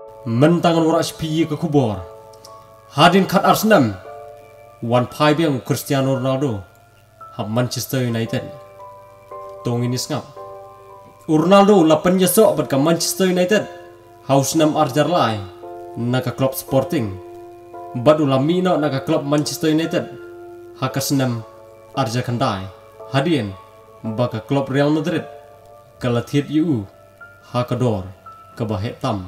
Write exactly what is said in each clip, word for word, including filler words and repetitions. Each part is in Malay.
mentangan warak sepi ke kubur. Hadin kat Arsenal, wan phai biang Cristiano Ronaldo, hab Manchester United. Tong ini ngap. Ronaldo lapan yesok bat ke Manchester United, haus nam arjar lai, naga klub Sporting. Bat ulami no naga klub Manchester United, hakas nam arjar kandai. Hadin, baka klub Real Madrid, kalathit yu, hakador, kebahet tam.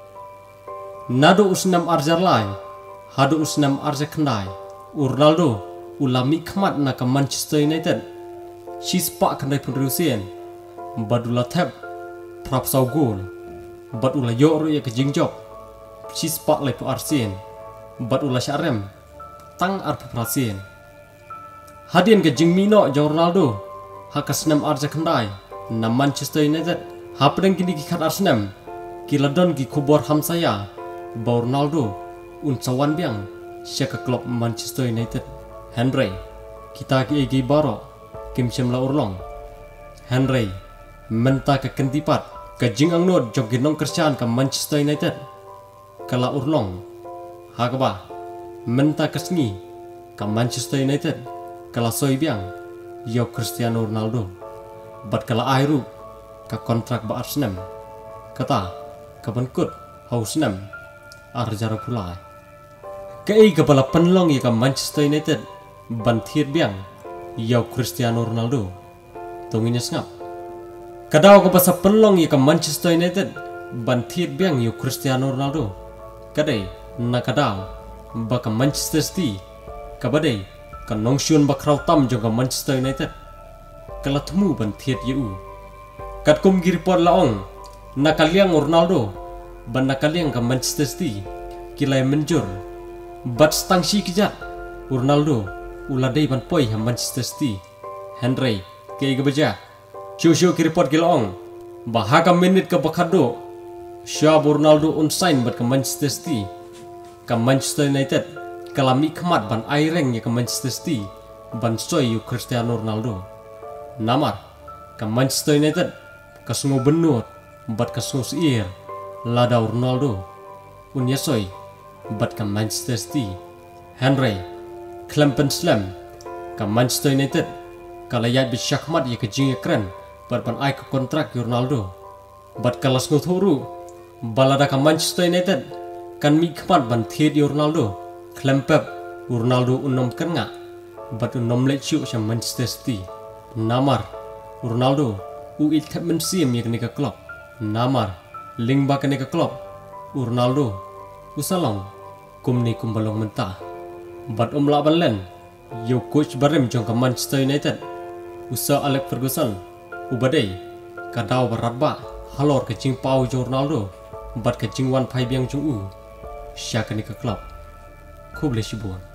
Nado usnam arjar lai, hado usnam arjar kandai. Ronaldo ulami khamat na ke Manchester United. Shispak kandai penrusian. Badula tap prap sau gol. Badula yor ya ke jingjok. Shispak lai pu arsien. Badula syarem tang ar perasien. Hadian ke jingmino jang Ronaldo. Hakas nam arja kandai na Manchester United. Hapdeng kini ki khat Arsenal. Kiladon ki kubor hamsaya. Ba Ronaldo un sawan biang syaka klub Manchester United. Henry kita ki egi baro kim semla urlong. Henry menta ke kentipat ke jing ang nod jog ginong Cristiano ke Manchester United. Kala urlong hakaba menta ke sengi ke Manchester United. Kala soi biang yo Cristiano Ronaldo. Bat kala airu ke kontrak ba Arsenal. Kata ke benkut hausnam arjara pulai. Kei kepala penlong ya ke Manchester United bantir biang yau Cristiano Ronaldo. Tunginya ngap. Kadau ke pasal penlong ya ke Manchester United bantir biang yau Cristiano Ronaldo. Kadai na kadau ba ke Manchester City. Kabadai ke nongsyun ba krau tam juga Manchester United. Kala temu bantir yu. Kat kum giripot laong na kaliang Ronaldo ban na kaliang ke Manchester City. Kilai menjur bat stang si kijat Ronaldo uladai ban poi ha Manchester City. Henry ke gebeja shio ki report kilong bahaga minit ke bakado Syab Ronaldo on sign bat ke Manchester City ke Manchester United kalami khamat ban aireng ya ke Manchester City ban soy yu Cristiano Ronaldo namar ke Manchester United ke sungu benut bat ke sungu siir lada Ronaldo unya soy bat ke Manchester City. Henry klempen slam ke Manchester United kalayat bisyakmat ya ke jing ekran bat ban ai ke kontrak Ronaldo. Bat kalas nguturu balada ke Manchester United kan mi khamat ban thiet Ronaldo klempep Ronaldo unom kenga bat unom lechu sa Manchester City. Namar Ronaldo u iltap mensim ya ke klub. Namar ling ba ke klub Ronaldo usalong kumni kumbalong mentah. Bat um laban len yo coach barem jong ke Manchester United. Usa Alex Ferguson ubadai kadau berat ba halor ke jing pau jong Ronaldo bat ke jing wan phai biang jong u sya ke klub. Khub le shibuan.